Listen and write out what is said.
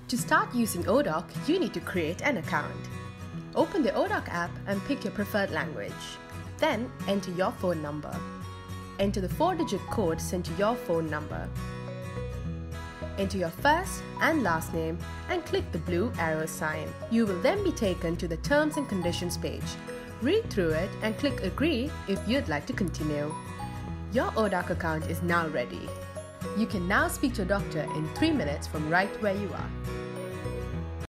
To start using oDoc, you need to create an account. Open the oDoc app and pick your preferred language. Then enter your phone number. Enter the 4-digit code sent to your phone number. Enter your first and last name and click the blue arrow sign. You will then be taken to the Terms and Conditions page. Read through it and click Agree if you'd like to continue. Your oDoc account is now ready. You can now speak to a doctor in 3 minutes from right where you are.